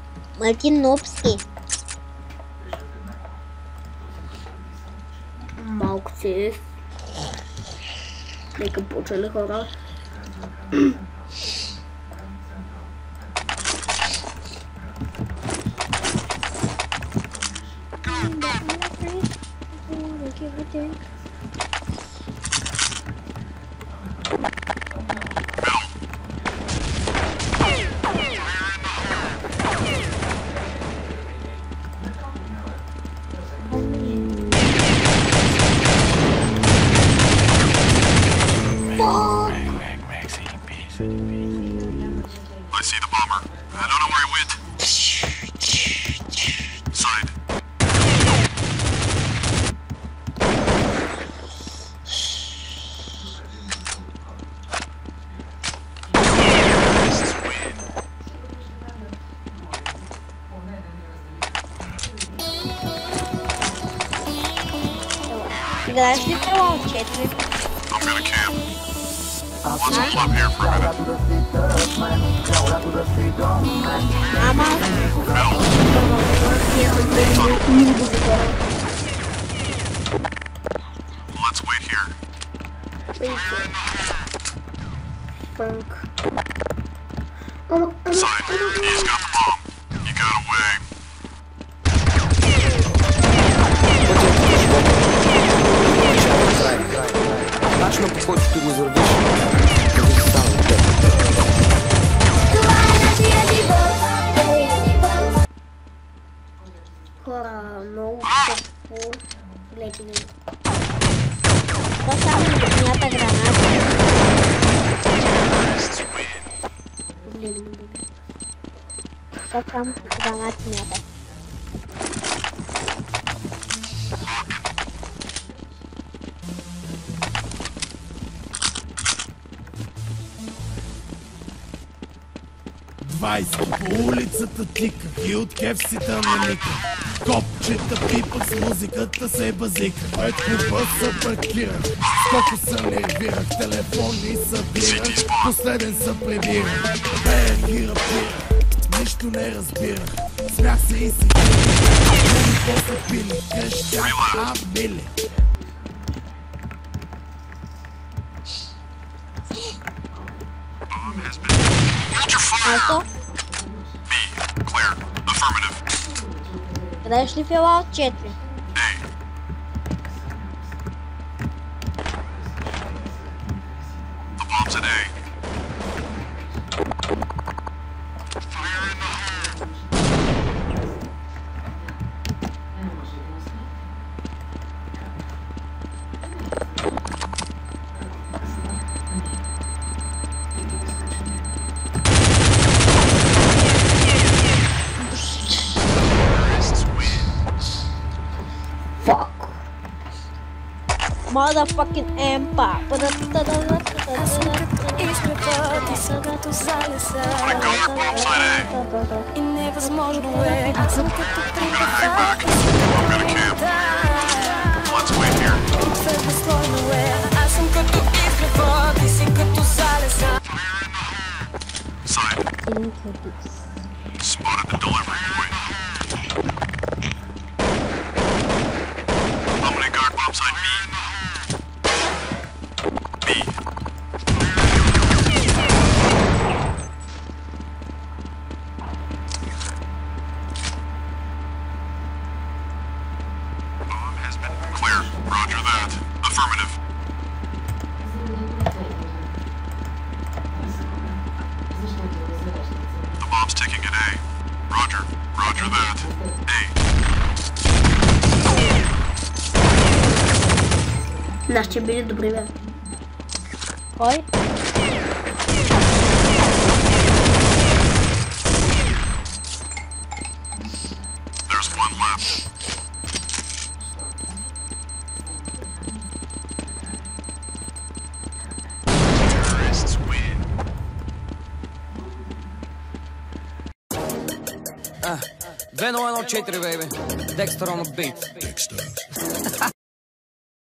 Ма ти нопски. Малко си. Нека почели хора. I see the bomber. I don't know where he went. Side. Играеш ли Fallout 4? I'm gonna camp. Let's hold up here for a minute. Ама... Let's wait here. Side. He's got the bomb. You got away. Начинът по който ще го изредиш, кажи само теб. Хора, много тъпо. Гледайте ги. Това само мята граната. Това само гранати мята. По улицата тика и от кефсита на ника. Копчета пипат с музиката се базика. Пред клуба се паркирах, скоко се нервирах. Телефони събирах, последен се прибирах. Бея ги рапирах, нищо не разбирах. Смях се и си не после пили, крещях, мили. Малко? B. Clear. Affirmative. Играеш ли Fallout 4? A. The bomb's at A. Fire in the hole. Motherfucking Empa. И невъзможно е. Аз съм като I'm gonna camp. Let's wait here. безслойно е. Аз съм като изгрева, ти си като залеза. Side. Spotted the delivery point. Opening guard bomb side B. B. Bomb has been clear. Roger that. Affirmative. The bomb's ticking at A. Roger. Roger that. A. Нашите били добри, бе. Кой? There's one left. Terrorists win. 2-0-1-4, бейбе. Dexter on the beat.